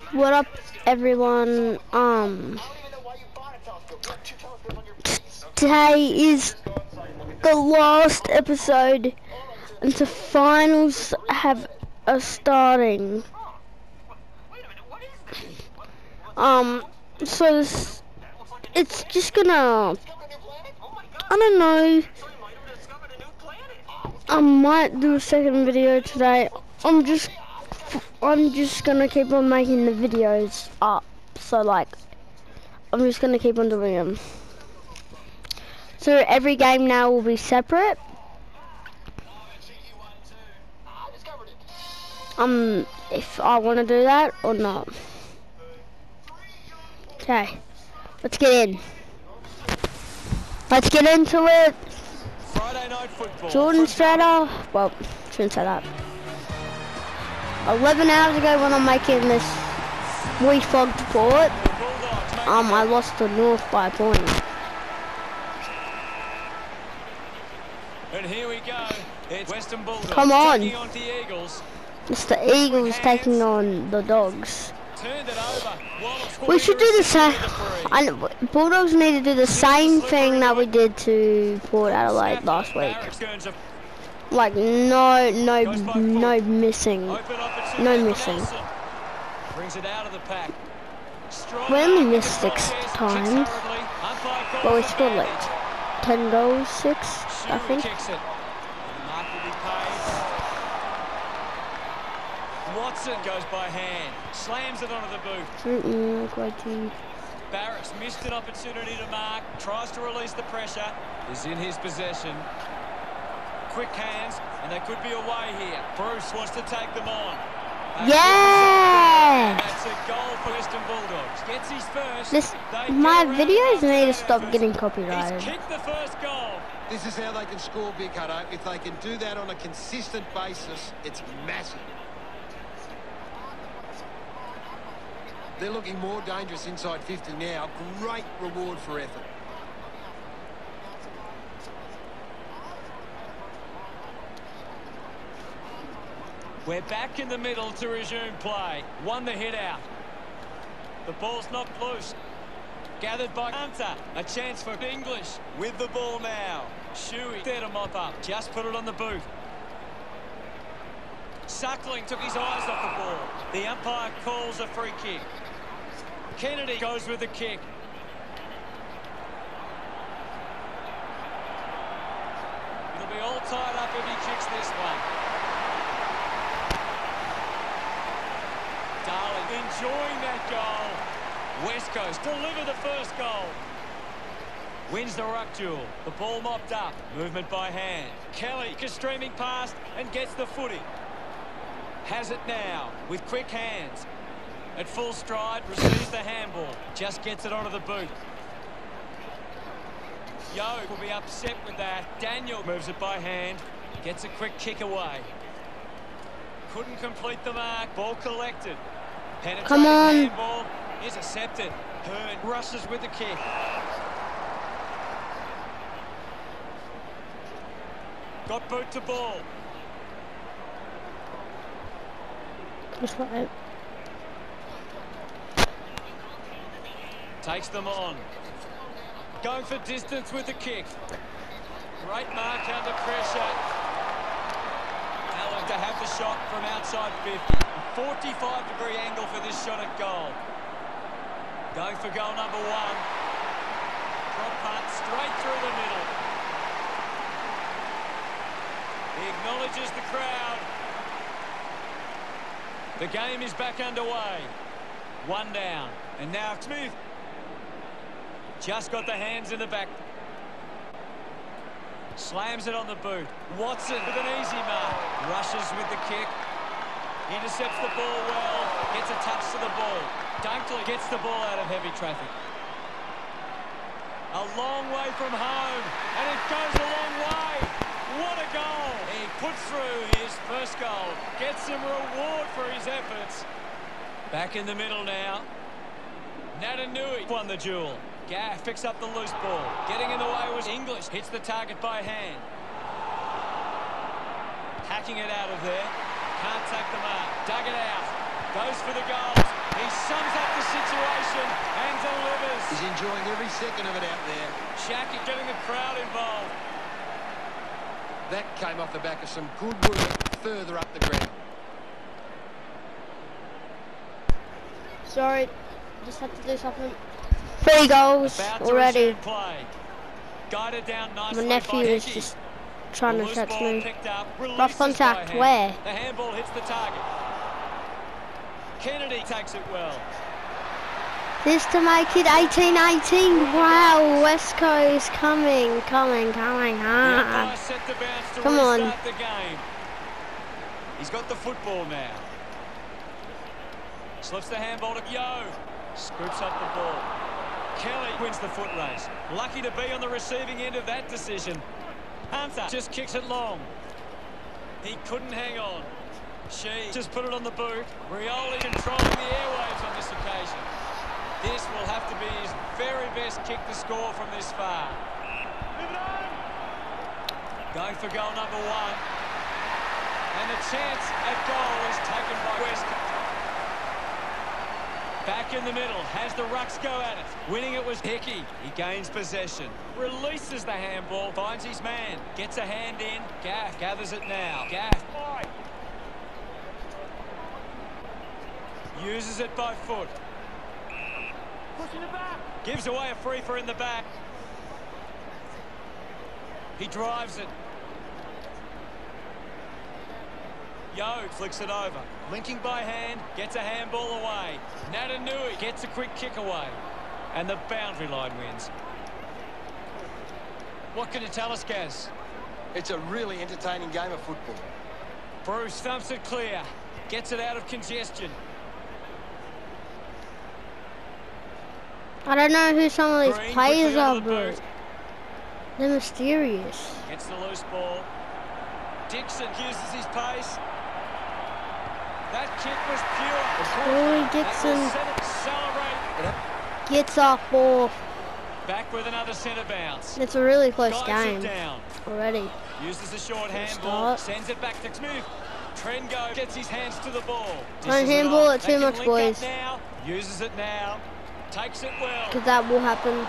What up, everyone? Today is the last episode, and the finals have starting. So it's just gonna, I don't know. I might do a second video today. I'm just gonna keep on making the videos up. So like, I'm just gonna keep on doing them. So every game now will be separate. If I want to do that or not. Okay, let's get in. Let's get into it. Friday night football. Jordan Strader. Well, shouldn't say that. 11 hours ago when I'm making this refogged port, I lost to North by a point. And here we go. It's Western Bulldogs. Come on. Taking on the Eagles. It's the Eagles taking on the Dogs. Turned it over. We should do the same. Bulldogs need to do the same thing that we did to Port Adelaide last week. Like no missing. No missing. Brings it out of the pack. We only missed 6 times, but we scored like 10 goals, 6, I think. Watson goes by hand, slams it onto the boot. Barracks missed an opportunity to mark, tries to release the pressure, is in his possession. Quick hands, and they could be away here. Bruce wants to take them on. Yeah! That's a goal for Western Bulldogs. Gets his first. My videos need to stop getting copyrighted. He's kicked the first goal. This is how they can score big, Hutto. If they can do that on a consistent basis, it's massive. They're looking more dangerous inside 50 now. Great reward for effort. We're back in the middle to resume play. Won the hit out. The ball's knocked loose. Gathered by Hunter. A chance for English with the ball now. Shuey there to mop up. Just put it on the boot. Suckling took his eyes off the ball. The umpire calls a free kick. Kennedy goes with the kick. It'll be all tied up if he kicks this one. Darling enjoying that goal. West Coast deliver the first goal. Wins the ruck duel. The ball mopped up. Movement by hand. Kelly streaming past and gets the footy. Has it now with quick hands. At full stride, receives the handball. Just gets it onto the boot. Yo will be upset with that. Daniel moves it by hand. Gets a quick kick away. Couldn't complete the mark. Ball collected. Come on. Handball is accepted. Hearn rushes with the kick. Got boot to ball. Just like that. Takes them on. Going for distance with the kick. Great mark under pressure. Allen to have the shot from outside 50. 45-degree angle for this shot at goal. Going for goal number 1. Drop punt straight through the middle. He acknowledges the crowd. The game is back underway. 1 down. And now Smith. Just got the hands in the back. Slams it on the boot. Watson with an easy mark. Rushes with the kick. Intercepts the ball well. Gets a touch to the ball. Dunkley gets the ball out of heavy traffic. A long way from home. And it goes a long way. What a goal. He puts through his first goal. Gets some reward for his efforts. Back in the middle now. Natanui won the duel. Gaff picks up the loose ball. Getting in the way was English. Hits the target by hand. Hacking it out of there. Can't take the mark. Dug it out. Goes for the goals. He He's enjoying every second of it out there. Shaq getting the crowd involved. That came off the back of some good work further up the ground. Sorry, just had to do something. 3 goals already. Play. Guided down nicely. My nephew is just trying to catch me. Rough contact, where? The handball hits the target. Kennedy takes it well. This to make it 18-18. Wow, West Coast coming. Come on. The game. He's got the football now. Slips the handball to Yo. Scoops up the ball. Kelly wins the foot race. Lucky to be on the receiving end of that decision. Hunter just kicks it long. He couldn't hang on. She just put it on the boot. Rioli controlling the airwaves on this occasion. This will have to be his very best kick to score from this far. Going for goal number 1. And the chance at goal is taken by West. Back in the middle, has the Rucks go at it. Winning it was Hickey. He gains possession. Releases the handball, finds his man. Gets a hand in. Gaff gathers it now. Gaff. Uses it by foot. Pushing it back. Gives away a free for in the back. He drives it. Yo flicks it over. Linking by hand, gets a handball away. Natanui gets a quick kick away. And the boundary line wins. What can you tell us, Gaz? It's a really entertaining game of football. Bruce thumps it clear. Gets it out of congestion. I don't know who some of these players are, but they're mysterious. Gets the loose ball. Dixon uses his pace. That kick was pure. Roy Dixon Celebrate. gets off ball. Back with another centre bounce. It's a really close Dives game already. Uses the short handball. Sends it back to Smooth. Trengo gets his hands to the ball. Don't handball it too much, boys. Now. Uses it now. Takes it well. Because that will happen.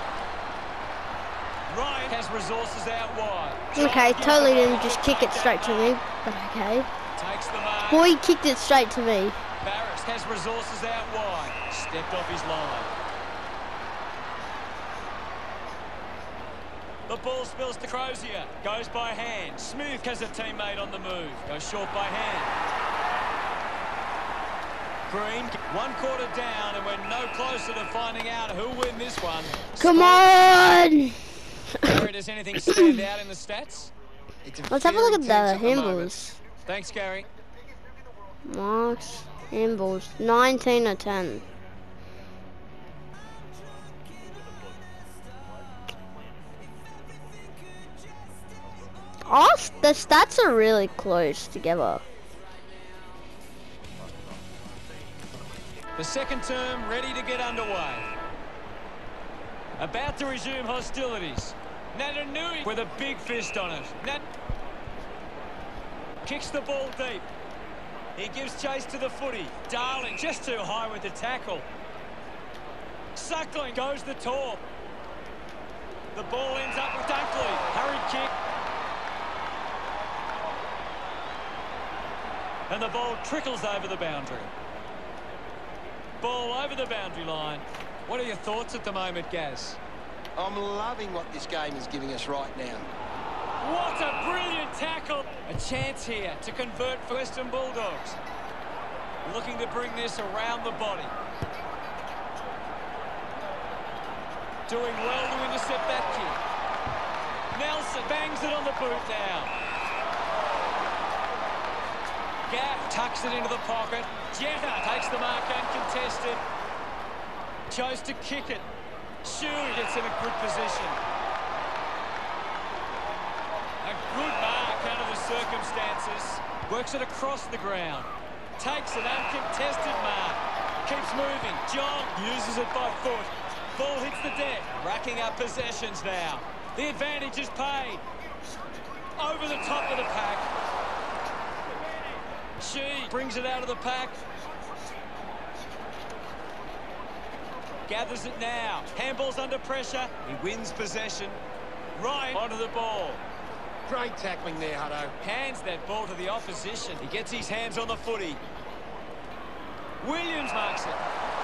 Ryan has resources out wide. Okay, totally didn't just kick it straight to me, but okay. Takes the mark. Boy kicked it straight to me. Barris has resources out wide. Stepped off his line. The ball spills to Crozier. Goes by hand. Smooth has a teammate on the move. Goes short by hand. Green, 1 quarter down, and we're no closer to finding out who'll win this one. Come on! Gary, does anything stand out in the stats? Let's have a look at the handballs. Thanks, Gary. Marks, handballs, 19/10. The stats are really close together. The second term ready to get underway. About to resume hostilities. Natanui with a big fist on it. Kicks the ball deep. He gives chase to the footy. Darling just too high with the tackle. Suckling goes the top. The ball ends up with Dunkley. Hurried kick. And the ball trickles over the boundary. Ball over the boundary line. What are your thoughts at the moment, Gaz? I'm loving what this game is giving us right now. What a brilliant tackle. A chance here to convert for Western Bulldogs. Looking to bring this around the body. Doing well to intercept that kick. Nelson bangs it on the boot now. Gaff tucks it into the pocket. Jetta takes the mark uncontested. Chose to kick it. Shuey gets in a good position. A good mark under the circumstances. Works it across the ground. Takes an uncontested mark. Keeps moving. John uses it by foot. Ball hits the deck. Racking up possessions now. The advantage is paid. Over the top of the pack. She brings it out of the pack. gathers it now. Handball's under pressure. He wins possession. Ryan onto the ball. Great tackling there, Hutto. Hands that ball to the opposition. He gets his hands on the footy. Williams marks it.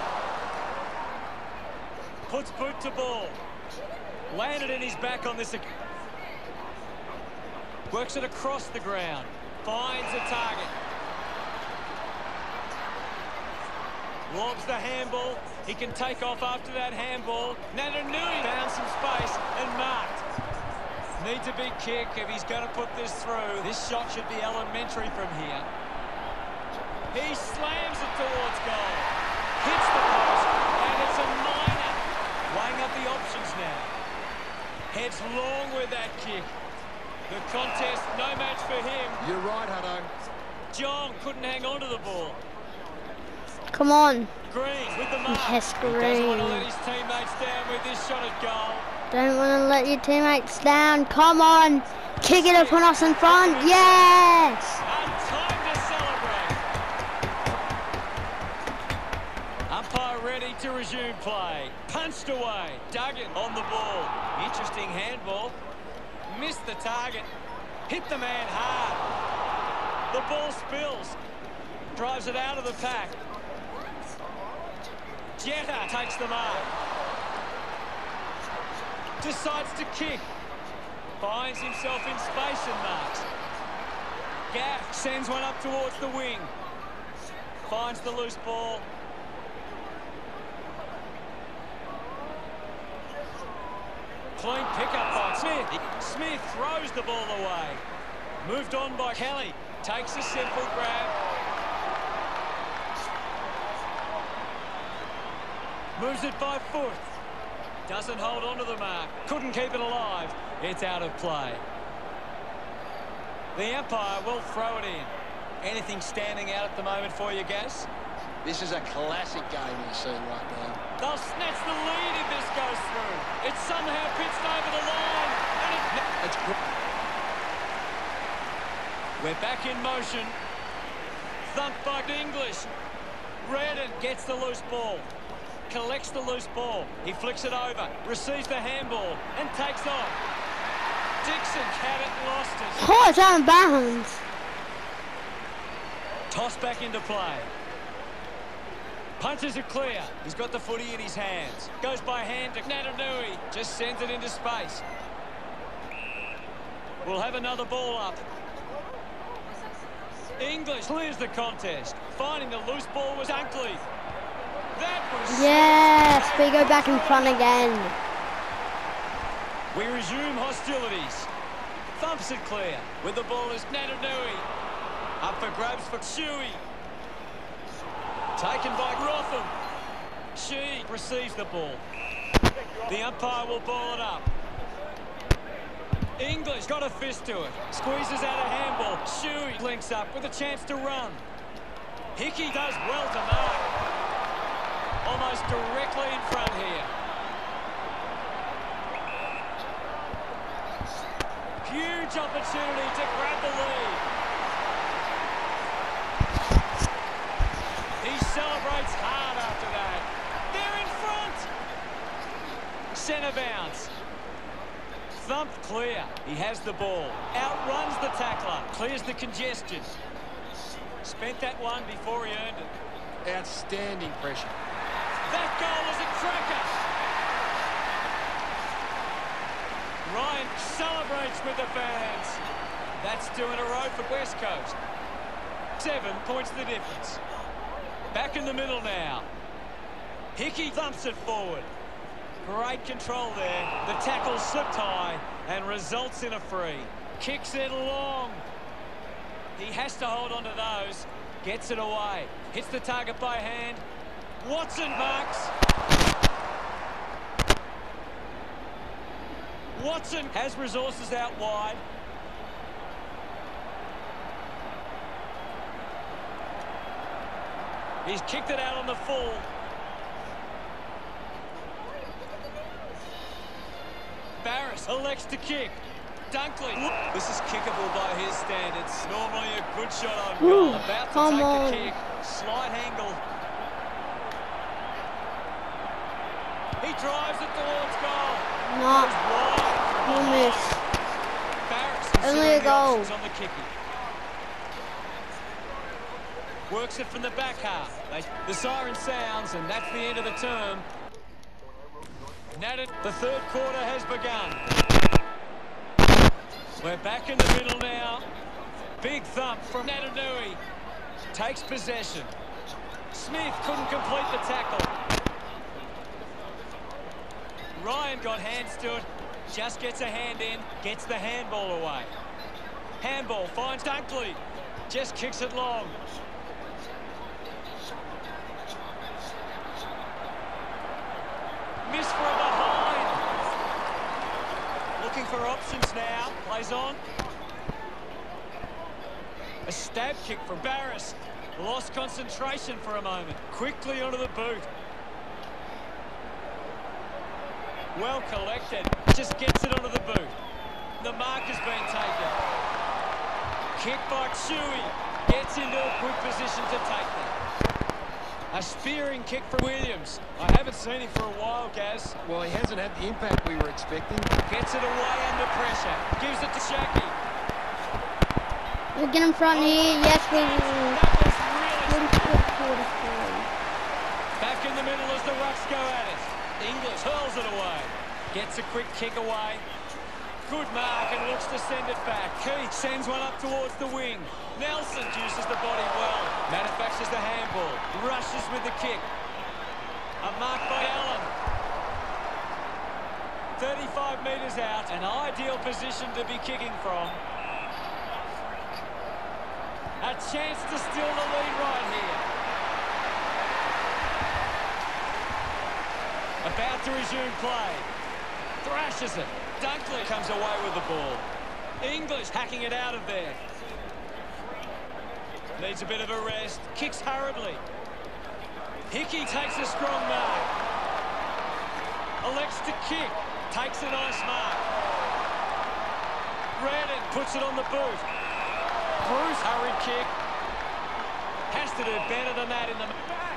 Puts boot to ball. Landed in his back on this. Works it across the ground. Finds a target. Lobs the handball. He can take off after that handball. Naitanui found some space and marked. Needs a big kick if he's going to put this through. This shot should be elementary from here. He slams it towards goal. Hits the post, and it's a minor. Weighing up the options now. Heads long with that kick. The contest, no match for him. You're right, Hutto. John couldn't hang on to the ball. Come on. Green with the mark. Yes, He doesn't want to let Green. his teammates down with this shot at goal. Don't want to let your teammates down. Come on. Kick it up on us in front. Yes. And time to celebrate. Umpire ready to resume play. Punched away. Duggan on the ball. Interesting handball. Missed the target. Hit the man hard. The ball spills. Drives it out of the pack. Jetta takes the mark. Decides to kick. Finds himself in space and marks. Gaff sends one up towards the wing. Finds the loose ball. Clean pickup by Smith. Smith throws the ball away. Moved on by Kelly. Takes a simple grab. Moves it by foot. Doesn't hold on to the mark. Couldn't keep it alive. It's out of play. The umpire will throw it in. Anything standing out at the moment for you, Gas? This is a classic game you're seeing right now. They'll snatch the lead if this goes through. It's somehow pitched over the line. And It's we're back in motion. Thumped by English. Redden gets the loose ball. Collects the loose ball. He flicks it over. Receives the handball and takes off. Dixon had it and lost it. Oh, it's out of bounds. Toss back into play. Punches it clear. He's got the footy in his hands. Goes by hand to Naitanui. Just sends it into space. We'll have another ball up. English clears the contest. Finding the loose ball was Dunkley. That was... Yes, we go back in front again. We resume hostilities. Thumps it clear. With the ball is Naitanui. Up for grabs for Shuey. Taken by Rotham. She receives the ball. The umpire will ball it up. English got a fist to it. Squeezes out a handball. Shuey links up with a chance to run. Hickey does well to mark. Almost directly in front here. Huge opportunity to grab the lead. He celebrates hard after that. They're in front. Centre bounce. Thumped clear. He has the ball. Outruns the tackler. Clears the congestion. Spent that one before he earned it. outstanding pressure. That goal is a cracker. Ryan celebrates with the fans. That's 2 in a row for West Coast. 7 points the difference. Back in the middle now. Hickey thumps it forward. Great control there. The tackle slipped high and results in a free. Kicks it long. He has to hold on to those. Gets it away. Hits the target by hand. Watson marks. Watson has resources out wide. He's kicked it out on the full. Barris elects to kick. Dunkley. This is kickable by his standards. Normally a good shot on goal. About to take the kick. Slight angle. drives it towards goal. Not. Goes wide from No behind. miss. Barrett's Only a considering the goal. options on the kicking. Works it from the back half. The siren sounds, and that's the end of the term. The third quarter has begun. We're back in the middle now. Big thump from Natanui. Takes possession. Smith couldn't complete the tackle. Ryan got hands to it. Just gets a hand in. Gets the handball away. Handball finds Dunkley. Just kicks it long. Miss from behind. Looking for options now. Plays on. A stab kick from Barris. Lost concentration for a moment. Quickly onto the boot. Well collected. Just gets it onto the boot. The mark has been taken. Kick by Chewy. Gets into a good position to take that. A spearing kick from Williams. I haven't seen him for a while, Gaz. Well, he hasn't had the impact we were expecting. Gets it away under pressure. Gives it to Shaki. We'll get in front here. Yes, we will. That was really... Quarter. Back in the middle as the Rucks go at it. English hurls it away. Gets a quick kick away. Good mark and looks to send it back. Keith sends one up towards the wing. Nelson uses the body well. Manufactures the handball. Rushes with the kick. A mark by Allen. 35 metres out. An ideal position to be kicking from. A chance to steal the lead right here. About to resume play. Thrashes it. Dunkley comes away with the ball. English hacking it out of there. Needs a bit of a rest. Kicks hurriedly. Hickey takes a strong mark. Elects to kick. Takes a nice mark. Redden puts it on the boot. Bruce, hurried kick. Has to do better than that in the back.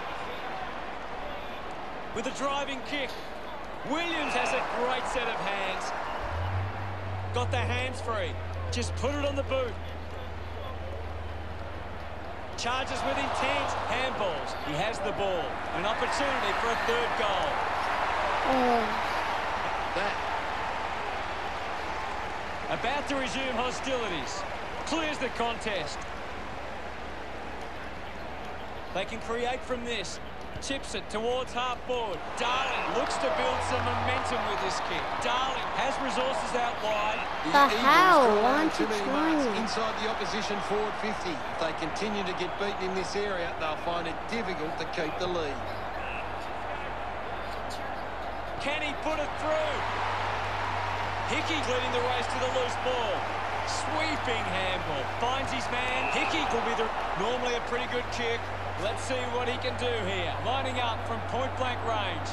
With a driving kick. Williams has a great set of hands. Got the hands free. Just put it on the boot. Charges with intent. Handballs. He has the ball. An opportunity for a third goal. About to resume hostilities. Clears the contest. They can create from this. Chips it towards half forward. Darling looks to build some momentum with this kick. Darling has resources out wide. The hell? Why Eagles aren't you too many marks trying? inside the opposition forward 50. If they continue to get beaten in this area, they'll find it difficult to keep the lead. Can he put it through? Hickey leading the race to the loose ball. Sweeping handball. Finds his man. Hickey will be normally a pretty good kick. Let's see what he can do here. Lining up from point-blank range.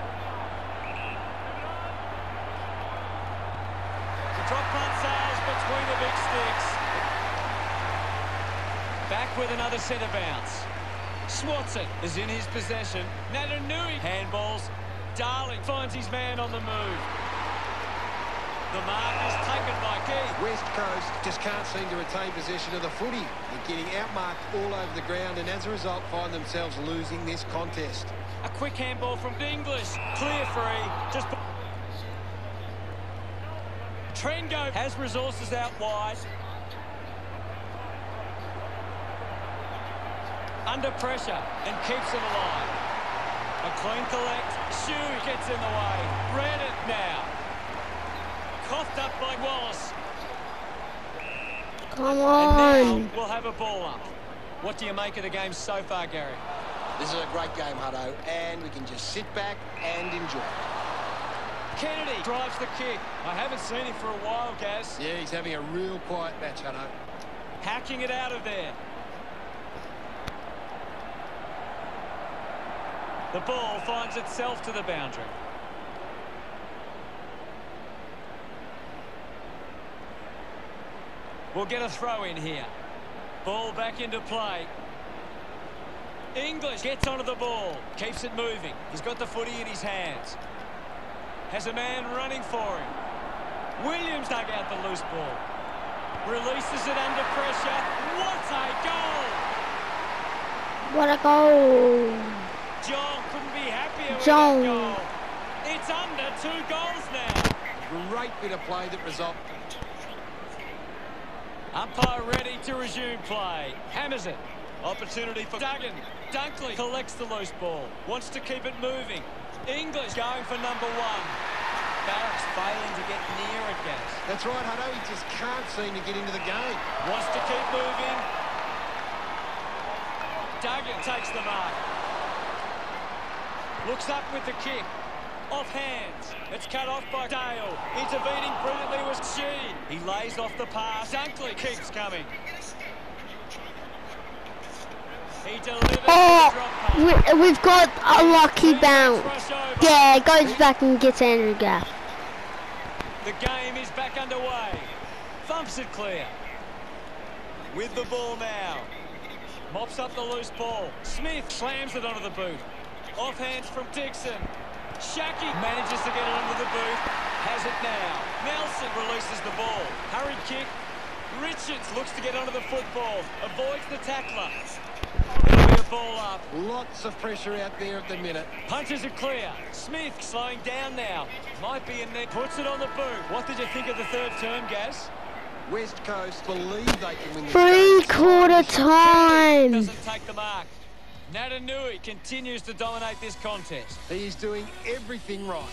The drop punt sails between the big sticks. Back with another centre bounce. Swatson is in his possession. Natanui handballs. Darling finds his man on the move. The mark is taken by Keith. West Coast just can't seem to retain possession of the footy. They're getting outmarked all over the ground and as a result find themselves losing this contest. A quick handball from English. Clear free. Just Trengo has resources out wide. Under pressure and keeps it alive. A clean collect. Shoe gets in the way. Redden now. Coughed up by Wallace. Come And on. now we'll have a ball up. What do you make of the game so far, Gary? This is a great game, Hutto, and we can just sit back and enjoy. Kennedy drives the kick. I haven't seen him for a while, Gaz. Yeah, he's having a real quiet match, Hutto. Hacking it out of there. The ball finds itself to the boundary. We'll get a throw in here. Ball back into play. English gets onto the ball. Keeps it moving. He's got the footy in his hands. Has a man running for him. Williams dug out the loose ball. Releases it under pressure. What a goal! What a goal! John couldn't be happier with John. that goal. It's under 2 goals now. Great bit of play that result. Umpire ready to resume play. Hammers it. Opportunity for Duggan. Dunkley collects the loose ball. Wants to keep it moving. English going for number 1. Barracks failing to get near it, Gas. That's right, Hutto. He just can't seem to get into the game. Wants to keep moving. Duggan takes the mark. Looks up with the kick. Off hands. It's cut off by Dale. Intervening brilliantly was Sheen. He lays off the pass. Dunkley keeps coming. He delivers the drop pass. We've got a lucky bounce. Yeah, goes back and gets Andrew Gaff. The game is back underway. Thumps it clear. With the ball now. Mops up the loose ball. Smith slams it onto the boot. Off hands from Dixon. Shaki manages to get it under the boot. Has it now. Nelson releases the ball. Hurried kick. Richards looks to get onto the football. Avoids the tackler. It'll be a ball up. Lots of pressure out there at the minute. Punches it clear. Smith slowing down now. Might be in there. Puts it on the boot. What did you think of the third term, Gaz? West Coast believe they can win this 3/4 time. Doesn't take the mark. Natanui continues to dominate this contest. He's doing everything right.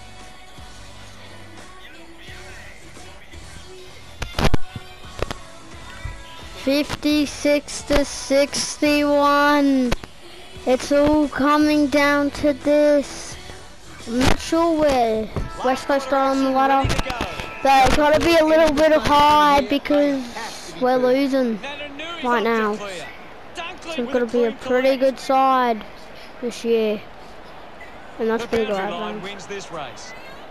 $56-61. It's all coming down to this. I'm not sure where West Coast are on the ladder. But it's got to be a little bit high because we're losing right now. So we've got to be a pretty good side this year. And that's pretty good. Line wins this race.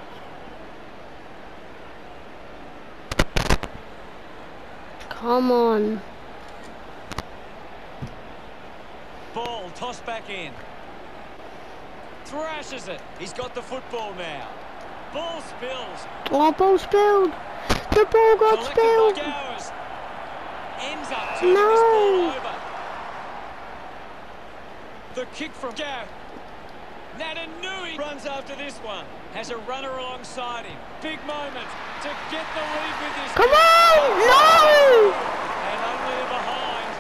Come on. Ball tossed back in. Thrashes it. He's got the football now. Ball spills. Oh, ball spilled. The ball got Collected spilled. by Gowers. Ends up turning No. this ball over. The kick from Gav. Natanui runs after this one. Has a runner alongside him. Big moment to get the lead with this. Come on! No! And only behind.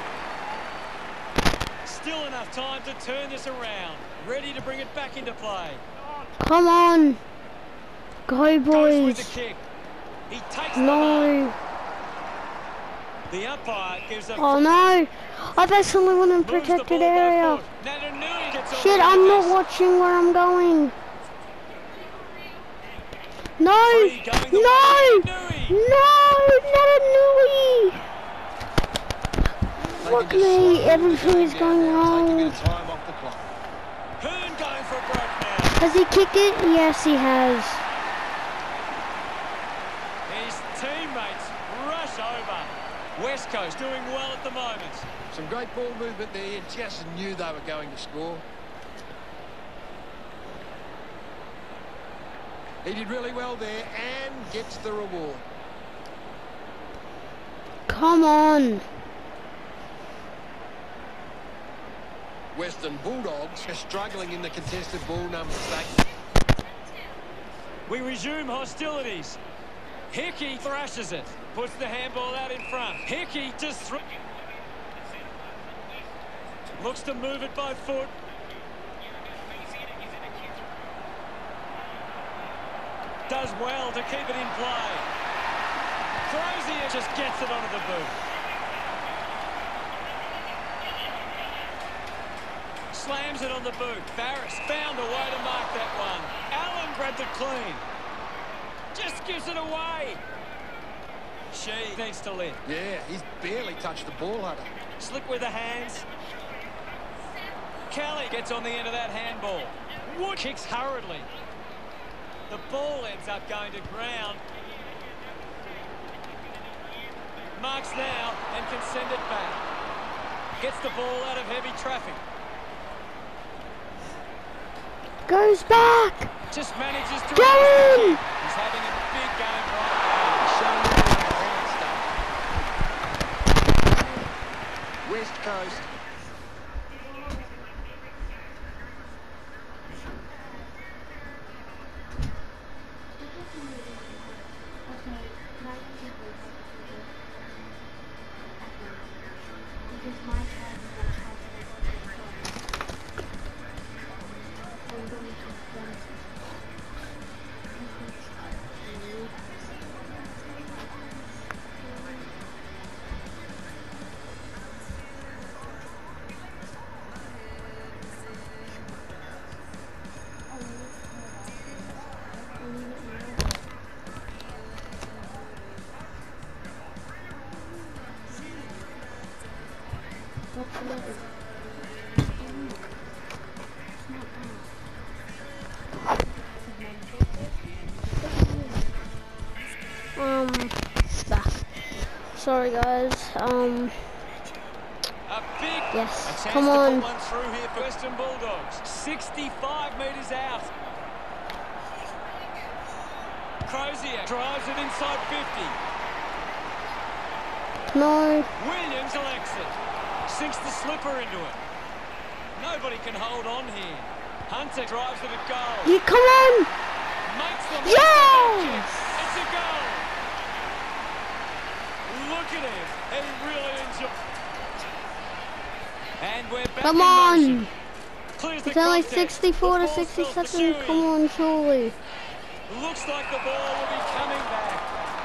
Still enough time to turn this around. Ready to bring it back into play. Come on. Go, Goes with boys. the kick. He takes the mark. No. The umpire gives a Oh, no. I've actually won in moves the protected ball by area. foot. Natanui gets Shit, away I'm with not this. watching where I'm going. No! Free going the No! way of Natanui. No! Natanui! Fuck They can just me, slow everything the is game going down now, take a wrong. bit of time off the clock. Hearn going for a break now. Has he kicked it? Yes, he has. His teammates rush over. West Coast doing well at the moment. Some great ball movement there. You just knew they were going to score. He did really well there and gets the reward. Come on. Western Bulldogs are struggling in the contested ball numbers. We resume hostilities. Hickey thrashes it. Puts the handball out in front. Hickey just looks to move it by foot. Does well to keep it in play. Crozier just gets it onto the boot. Slams it on the boot. Barris found a way to mark that one. Allen grabbed it clean. Just gives it away. She needs to lift. Yeah, he's barely touched the ball, Hunter. Slick with the hands. Kelly gets on the end of that handball. Wood kicks hurriedly. The ball ends up going to ground. Marks now and can send it back. Gets the ball out of heavy traffic. Goes back. Just manages to... Darren! He's having a big game right now. Showing you the stuff. West Coast. Back. Sorry guys, A big yes, a chance come to on. put one through here for Western Bulldogs. 65 metres out. Crozier drives it inside 50. No. Williams elects it. Sinks the slipper into it. Nobody can hold on here. Hunter drives it at goal. You come on. Makes them Yes! It's a goal. Look at him. He really enjoys. And we're back Come in on. motion. Clears the It's only contest. 64 to The ball 60 spills the seconds. shoe Come in. on, surely. Looks like the ball will be coming back.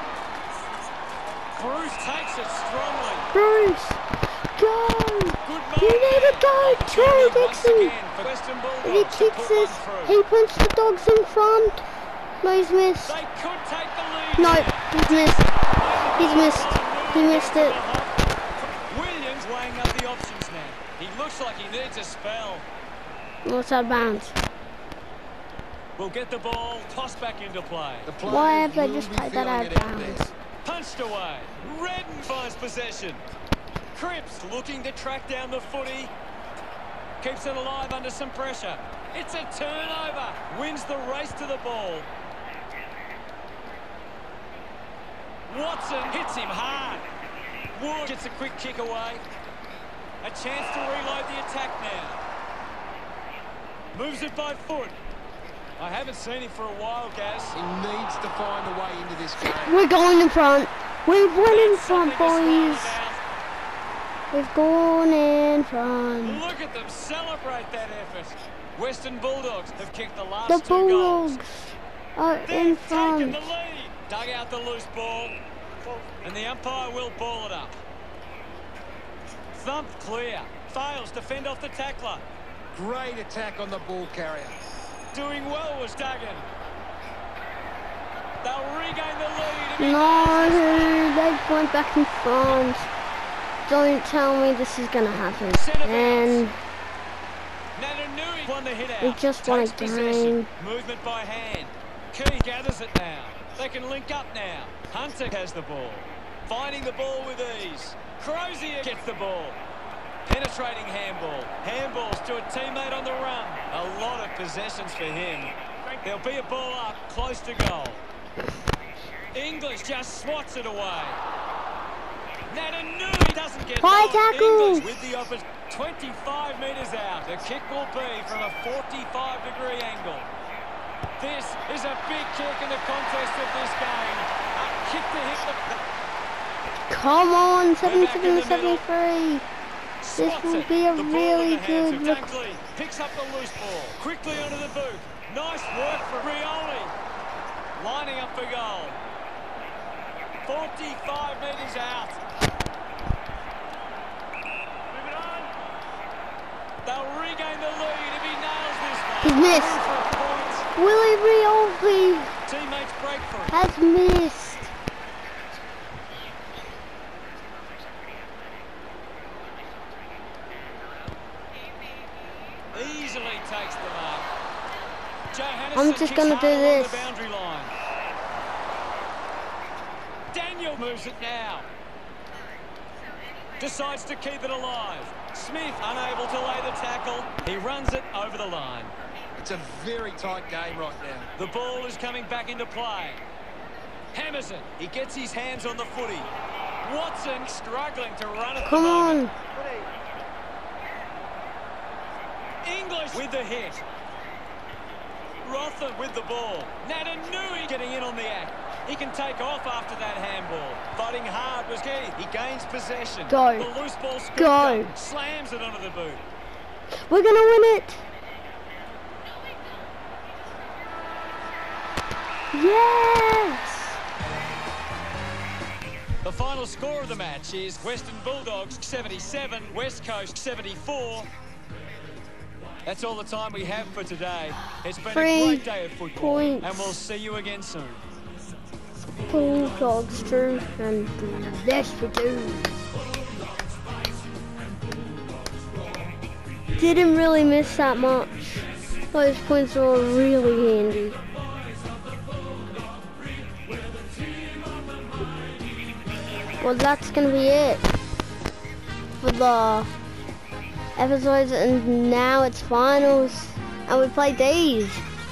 Bruce takes it strongly. Bruce, go. Good You need to go. Troy Opportunity once Dixon. again for Western If he Bulldogs to kicks put this, one through. he puts the Dogs in front. No, he's missed. They could take the lead. No, here. he's missed. He's missed. He missed it. Williams weighing up the options now. He looks like he needs a spell. Well, it's out of bounds. We'll get the ball tossed back into play. The players Why have they will just be played that feeling out of it out bounds? there. Punched away. Redden finds possession. Cripps looking to track down the footy. Keeps it alive under some pressure. It's a turnover. Wins the race to the ball. Watson hits him hard. Wood gets a quick kick away. A chance to reload the attack now. Moves it by foot. I haven't seen him for a while, Gaz. He needs to find a way into this game. We're going in front. We've went in That's front, something to smile boys. about. We've gone in front. Look at them celebrate that effort. Western Bulldogs have kicked the last The two goals. Bulldogs are in They've taken front. the lead. Dug out the loose ball. And the umpire will ball it up. Thumped clear. Fails to fend off the tackler. Great attack on the ball carrier. Doing well was Duggan. They'll regain the lead. if he No, does this. they went back in front. Don't tell me this is gonna happen. Centre And Natanui won the hit out. we just won a Takes possession. game. Movement by hand. Key gathers it now. They can link up now. Hunter has the ball. Finding the ball with ease. Crozier gets the ball. Penetrating handball. Handballs to a teammate on the run. A lot of possessions for him. There'll be a ball up close to goal. English just swats it away. Natanui doesn't get High knocked. tackle. English with the opposite. 25 metres out. The kick will be from a 45-degree angle. This is a big kick in the context of this game. A kick to hit the... come on, back in 77 the middle. 73. This Spots will it. be a The ball in really the hands good of look. Dunkley. Picks up the loose ball. Quickly onto the boot. Nice work for Rioli. Lining up for goal. 45 metres out. Move it on. They'll regain the lead if he nails this one. He's missed. Through for a point. Willie Rioli Teammates break for it. has missed. Easily takes the mark. I'm just gonna do this. The boundary line. Daniel moves it now. Decides to keep it alive. Smith unable to lay the tackle. He runs it over the line. It's a very tight game right now. The ball is coming back into play. Hammers it. He gets his hands on the footy. Watson struggling to run at Come the on. moment. English with the hit. Rotham with the ball. Natanui getting in on the act. He can take off after that handball. Fighting hard was key. He gains possession. Go. The loose ball scooped Go. up, slams it onto the boot. We're gonna win it. Yes. The final score of the match is Western Bulldogs 77, West Coast 74. That's all the time we have for today. It's been 3 a great day of football, points. and we'll see you again soon. Bulldogs through and yes we do. Didn't really miss that much. Those points were really handy. Well, that's gonna be it for the episodes, and now it's finals, and we play these.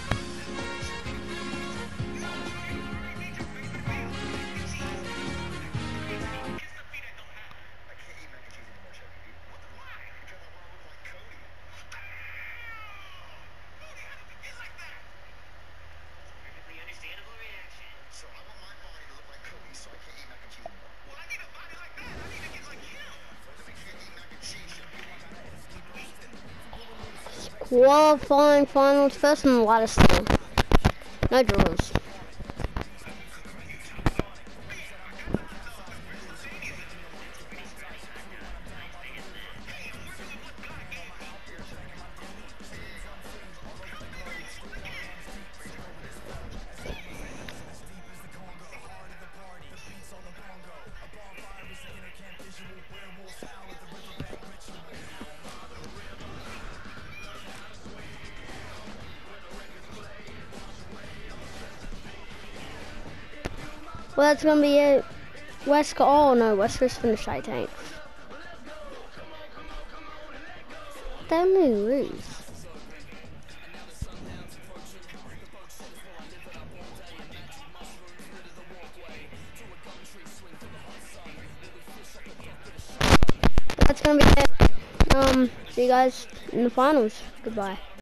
Qualifying finals, first and last time. No draws. Well, that's gonna be it. West Coast, oh no, West Coast finished 18th. They only lose. That's gonna be it. See you guys in the finals. Goodbye.